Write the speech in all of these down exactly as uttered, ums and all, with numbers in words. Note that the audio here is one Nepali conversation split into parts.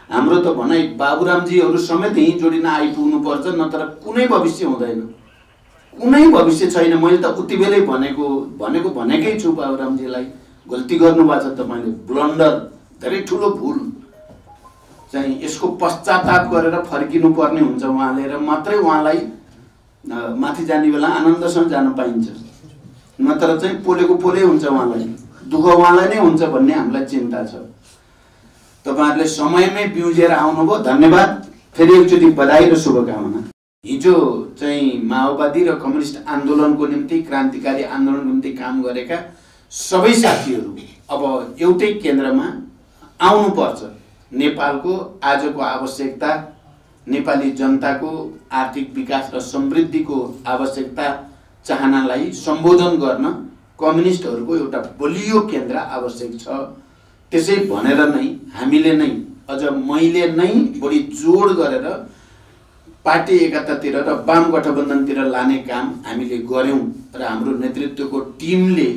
हाम्रो त भनाइ बाबुरामजीहरू समेत यहीँ जोडिन आइपुग्नु पर्छ, नत्र कुनै भविष्य हुँदैन, कुनै भविष्य छैन। मैले त उति बेलै भनेको भनेको भनेकै छु बाबुरामजीलाई, गल्ती गर्नुभएको छ तपाईँले, ब्लन्डर, धेरै ठुलो भुल चाहिँ यसको पश्चाताप गरेर फर्किनु पर्ने हुन्छ उहाँले, र मात्रै उहाँलाई माथि जाने बेला आनन्दसँग जान पाइन्छ, नत्र चाहिँ पोलेको पोले हुन्छ, उहाँलाई दुःख उहाँलाई नै हुन्छ भन्ने हामीलाई चिन्ता छ। तपाईहरुले समयमै बिउजेर आउनुभयो, धन्यवाद। फेरि एकचोटि बधाई र शुभकामना। हिजो चाहिँ माओवादी र कम्युनिस्ट आन्दोलनको निम्ति, क्रान्तिकारी आन्दोलनको निम्ति काम गरेका सबै साथीहरू अब एउटै केन्द्रमा आउनुपर्छ। नेपालको आजको आवश्यकता, नेपाली जनताको आर्थिक विकास र समृद्धिको आवश्यकता चाहनालाई सम्बोधन गर्न कम्युनिस्टहरूको एउटा बलियो केन्द्र आवश्यक छ। त्यसै भनेर नै हामीले नै, अझ मैले नै बढी जोड गरेर पार्टी एकतातिर र वाम गठबन्धनतिर लाने काम हामीले गर्यौं र हाम्रो नेतृत्वको टिमले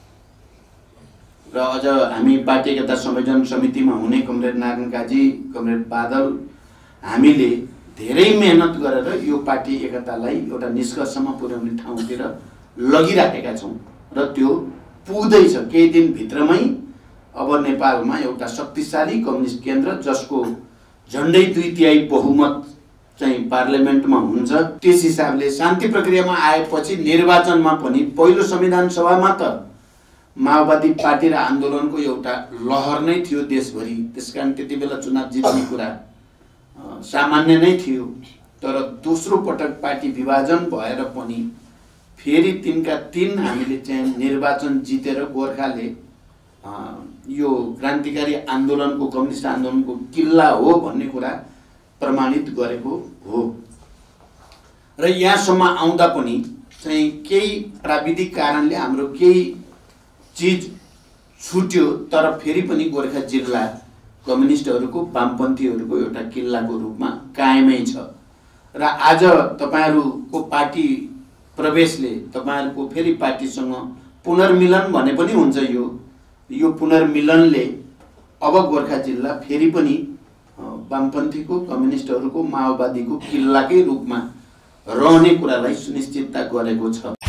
र अझ हामी पार्टी एकता संयोजन समितिमा हुने कमरेड नारायण काजी, कमरेड बादल, हामीले धेरै मेहनत गरेर यो पार्टी एकतालाई एउटा निष्कर्षमा पुर्याउने ठाउँतिर लगिराखेका छौं र त्यो पुग्दैछ। केही दिन भित्रमै अब नेपालमा एउटा शक्तिशाली कम्युनिस्ट केन्द्र, जसको झण्डै दुई तिहाई बहुमत चाहिँ पार्लियामेन्टमा हुन्छ। त्यस हिसाबले शान्ति प्रक्रियामा आएपछि निर्वाचनमा पनि पहिलो संविधान सभामा त माओवादी पार्टी र आन्दोलनको एउटा लहर नै थियो देशभरि, त्यसकारण त्यति बेला चुनाव जित्ने कुरा सामान्य नै थियो। तर दोस्रो पटक पार्टी विभाजन भएर पनि फेरि तिनका तीन हामीले चाहिँ निर्वाचन जितेर गोर्खाले यो क्रान्तिकारी आन्दोलनको, कम्युनिस्ट आन्दोलनको किल्ला हो भन्ने कुरा प्रमाणित गरेको हो। र यहाँसम्म आउँदा पनि चाहिँ केही प्राविधिक कारणले हाम्रो केही चीज छुट्यो, तर फेरि पनि गोर्खा जिल्ला कम्युनिस्टहरूको, वामपन्थीहरूको एउटा किल्लाको रूपमा कायमै छ। र आज तपाईहरुको पार्टी प्रवेशले तपाईहरुको फेरि पार्टीसँग पुनर्मिलन भने पनि हुन्छ। यो यो पुनर्मिलनले अब गोर्खा जिल्ला फेरि पनि वामपन्थीको, कम्युनिस्टहरूको, माओवादीको किल्लाकै रूपमा रहने कुरालाई सुनिश्चितता गरेको छ।